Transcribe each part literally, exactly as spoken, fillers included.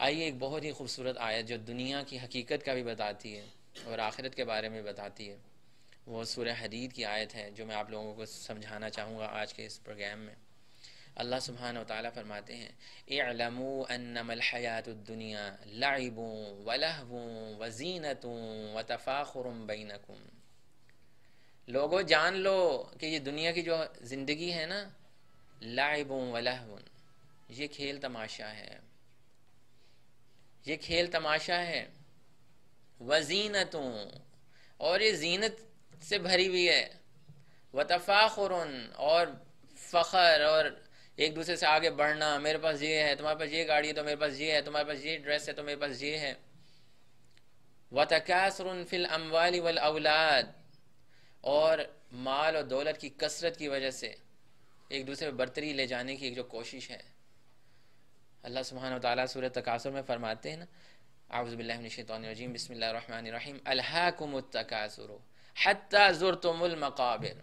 آئیے ایک بہت ہی خوبصورت آیت جو دنیا کی حقیقت کا بھی بتاتی ہے اور آخرت کے بارے میں بتاتی ہے، وہ سورہ حدید کی آیت ہے جو میں آپ لوگوں کو سمجھانا چاہوں گا آج کے اس پروگرام میں۔ اللہ سبحانہ و تعالیٰ فرماتے ہیں اعلموا انما الحیات الدنیا لعب ولہو وزینت وتفاخر بینکم، لوگوں جان لو کہ یہ دنیا کی جو زندگی ہے نا، لعب ولہو، یہ کھیل تماشا ہے، یہ کھیل تماشا ہے، وزینتوں، اور یہ زینت سے بھری ہوئی ہے، وتفاخر، اور فخر اور ایک دوسرے سے آگے بڑھنا، میرے پاس یہ ہے، تمہارے پاس یہ گاڑی ہے تو میرے پاس یہ ہے، تمہارے پاس یہ ڈریس ہے تو میرے پاس یہ ہے، وتکاثر فی الاموال والاولاد، اور مال اور دولت کی کثرت کی وجہ سے ایک دوسرے میں برتری لے جانے کی ایک جو کوشش ہے۔ اللہ سبحانہ و تعالیٰ سورۃ تکاثر میں فرماتے ہیں نا، اعوذ باللہ من الشیطان الرجیم، بسم اللہ الرحمن الرحیم، الہاکم التکاثر حتی زرتم المقابر،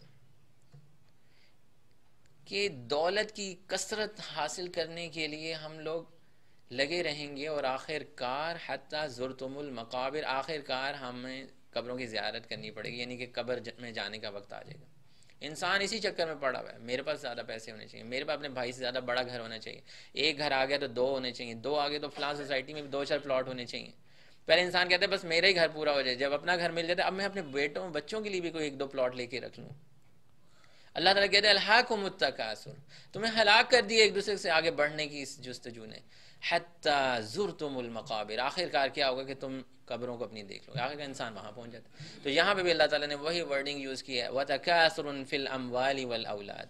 کہ دولت کی کثرت حاصل کرنے کے لیے ہم لوگ لگے رہیں گے اور آخر کار حتی زرتم المقابر، آخر کار ہمیں قبروں کی زیارت کرنی پڑے گی، یعنی کہ قبر میں جانے کا وقت آ جائے گا۔ انسان اسی چکر میں پڑا ہوا ہے، میرے پاس زیادہ پیسے ہونے چاہیے، میرے پاس اپنے بھائی سے زیادہ بڑا گھر ہونا چاہیے، ایک گھر آ گیا تو دو ہونے چاہیے، دو آگے تو فلاں سوسائٹی میں بھی دو چار پلاٹ ہونے چاہیے۔ پہلے انسان کہتے ہیں بس میرا ہی گھر پورا ہو جائے، جب اپنا گھر مل جاتا ہے اب میں اپنے بیٹوں بچوں کے لیے بھی کوئی ایک دو پلاٹ لے کے رکھ لوں۔ اللہ تعالیٰ کہتے ہیں الہاکم التکاثر، تمہیں ہلاک کر دیا ایک دوسرے سے آگے بڑھنے کی اس جستجو نے، حتی زرتم المقابر، آخر کار کیا ہوگا کہ تم قبروں کو اپنی دیکھ لو، آخر کار انسان وہاں پہنچ جاتا ہے۔ تو یہاں پہ بھی اللہ تعالیٰ نے وہی ورڈنگ یوز کی ہے، وَتَكَاثُرٌ فِي الْأَمْوَالِ وَالْأَوْلَادِ،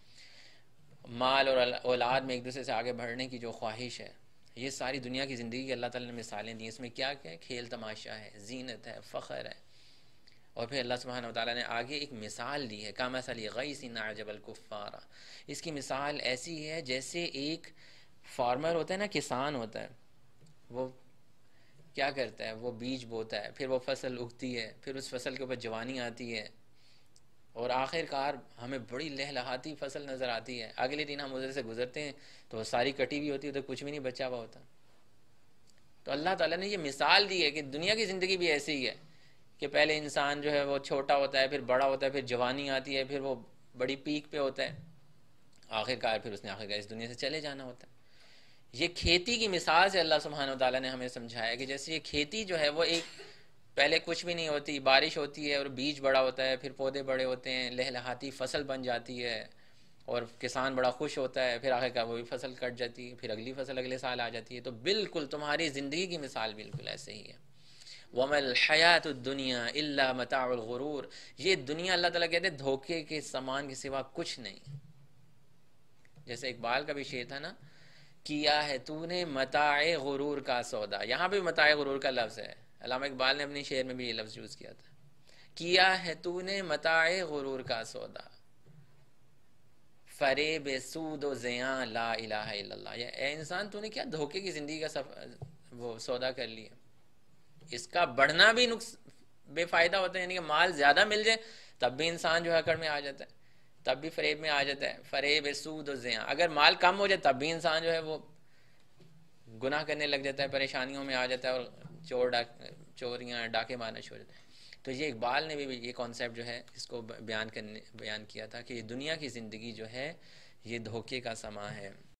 مال اور اولاد میں ایک دوسرے سے آگے بڑھنے کی جو خواہش ہے، یہ ساری دنیا کی زندگی کی اللہ تعالیٰ نے مثالیں دی، اس میں کیا کیا ہے؟ کھیل تماشا ہے، زینت ہے، فخر ہے۔ اور پھر اللہ سبحانہ وتعالیٰ نے آگے ایک مثال دی ہے، کَمَثَلِ غَيْثٍ أَعْجَبَ الْكُفَّارَ، اس کی مثال ایسی ہے جیسے ایک فارمر ہوتا ہے نا، کسان ہوتا ہے، وہ کیا کرتا ہے؟ وہ بیج بوتا ہے، پھر وہ فصل اگتی ہے، پھر اس فصل کے اوپر جوانی آتی ہے، اور آخر کار ہمیں بڑی لہلہاتی فصل نظر آتی ہے، اگلے دن ہم ادھر سے گزرتے ہیں تو وہ ساری کٹی ہوئی ہوتی ہے، تو کچھ بھی نہیں بچا ہوا ہوتا۔ تو اللہ تعالیٰ نے یہ مثال دی ہے کہ دنیا کی زندگی بھی ایسی ہی ہے کہ پہلے انسان جو ہے وہ چھوٹا ہوتا ہے، پھر بڑا ہوتا ہے، پھر جوانی آتی ہے، پھر وہ بڑی پیک پہ ہوتا ہے، آخر کار پھر اس نے آخر کار اس دنیا سے چلے جانا ہوتا ہے۔ یہ کھیتی کی مثال سے اللہ سبحانہ و تعالیٰ نے ہمیں سمجھایا کہ جیسے یہ کھیتی جو ہے وہ ایک پہلے کچھ بھی نہیں ہوتی، بارش ہوتی ہے اور بیج بڑا ہوتا ہے، پھر پودے بڑے ہوتے ہیں، لہلہاتی فصل بن جاتی ہے اور کسان بڑا خوش ہوتا ہے، پھر آخر کار وہ بھی فصل کٹ جاتی ہے، پھر اگلی فصل اگلے سال آ جاتی ہے۔ تو بالکل تمہاری زندگی کی مثال بالکل ایسے ہی ہے۔ وَمَا الْحَيَاةُ الدُّنْيَا إِلَّا مَتَاعُ الْغُرُورِ، یہ دنیا اللہ تعالیٰ کہتے ہیں دھوکے کے سامان کے سوا کچھ نہیں۔ جیسے اقبال کا بھی شعر تھا نا، کیا ہے تو نے متاع غرور کا سودا، یہاں بھی متاع غرور کا لفظ ہے، علامہ اقبال نے اپنی شعر میں بھی یہ لفظ یوز کیا تھا، کیا ہے تو نے متاع غرور کا سودا، فریب سود و زیاں لا الہ الا اللہ، یا اے انسان تو نے کیا دھوکے کی زندگی کا سف... وہ سودا کر لیا۔ اس کا بڑھنا بھی نقص بے فائدہ ہوتا ہے، یعنی کہ مال زیادہ مل جائے تب بھی انسان جو ہے اکڑ میں آ جاتا ہے، تب بھی فریب میں آ جاتا ہے، فریب سود و زیاں، اگر مال کم ہو جائے تب بھی انسان جو ہے وہ گناہ کرنے لگ جاتا ہے، پریشانیوں میں آ جاتا ہے، اور چور ڈاک چوریاں ڈاکے مارنا شروع ہو جاتا ہے۔ تو یہ اقبال نے بھی یہ کانسیپٹ جو ہے اس کو بیان کرنے بیان کیا تھا کہ یہ دنیا کی زندگی جو ہے یہ دھوکے کا سما ہے۔